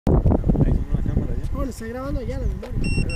Ahí tengo una cámara ya. Oh, lo estoy grabando ya la memoria.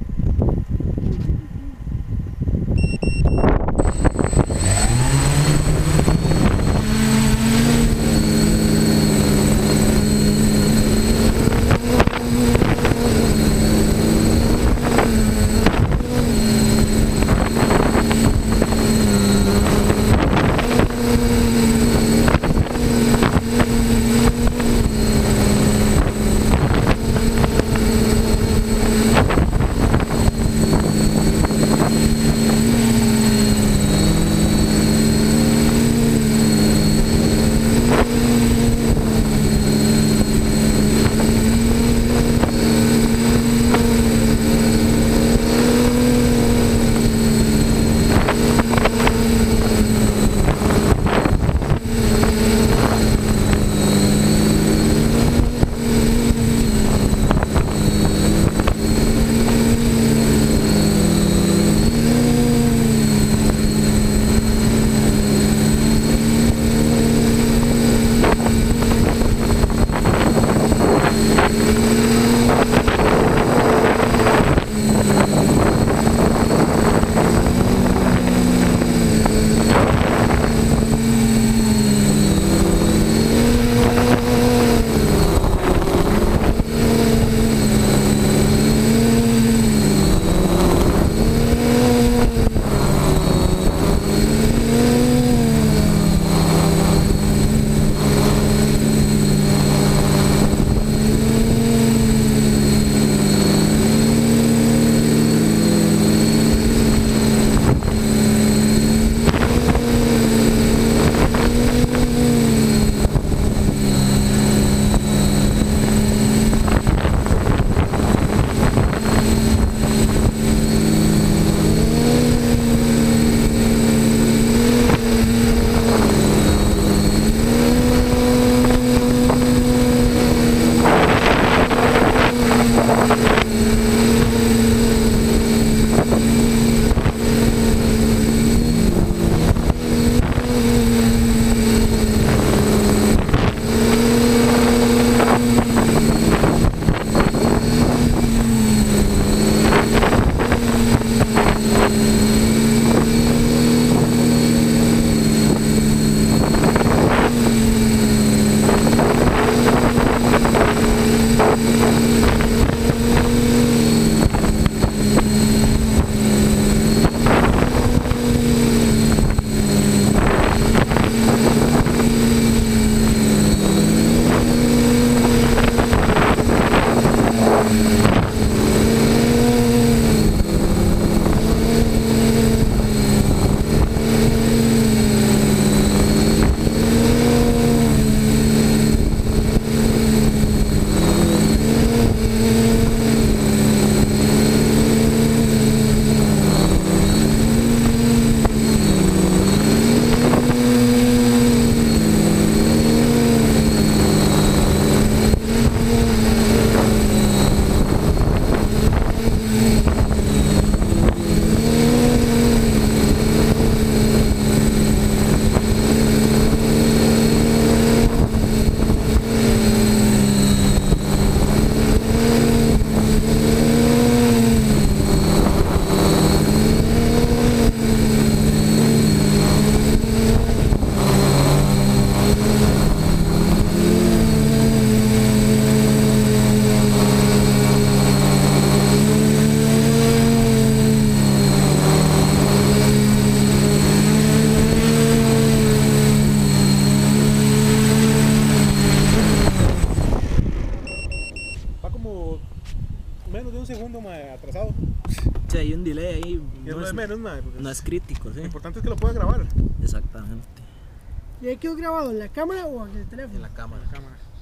menos de un segundo atrasado. Sí, hay un delay ahí. Y no es menos, no es crítico, sí. Lo importante es que lo pueda grabar. Exactamente. ¿Y ahí quedó grabado en la cámara o en el teléfono? En la cámara. En la cámara.